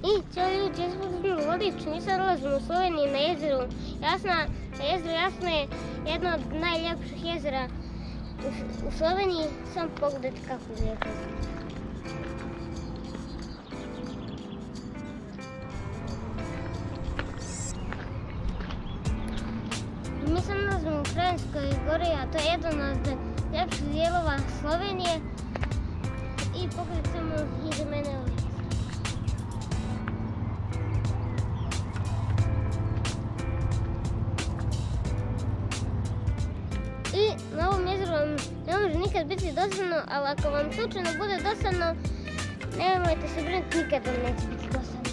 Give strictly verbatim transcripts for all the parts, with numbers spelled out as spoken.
I cijeli ljudi, ja sam uzmano vodič, mi sad dolazimo u Sloveniji na jezeru Jasna. Na jezeru Jasno je jedno od najljepših jezera u Sloveniji. Samo pogledajte kako je lijepo. Mi sad nalazimo u Kranjskoj gori, a to je jedan od ljepših dijelova Slovenije. I pogledajte samo iza mene ovdje. I na ovom jezeru vam ne može nikad biti dosadno, ali ako vam slučajno bude dosadno, nemojte se brinuti, nikad vam neće biti dosadno.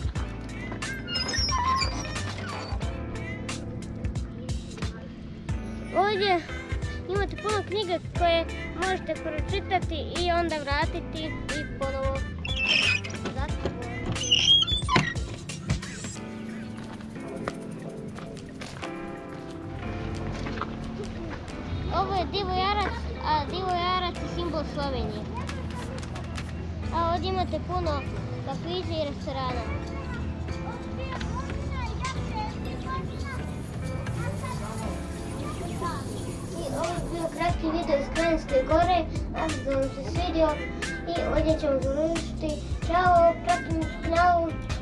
Ovdje imate puno knjiga koje možete pročitati i onda vratiti i ponovo zatvoriti. Ovo je Divojarac, a Divojarac je simbol Slovenije. A ovdje imate puno kafića i restorana. I ovo je bio kratki video iz Kranjske gore. Nadam se da vam se svidio i ovdje ćemo završiti. Ćao, pratite mi na kanalu.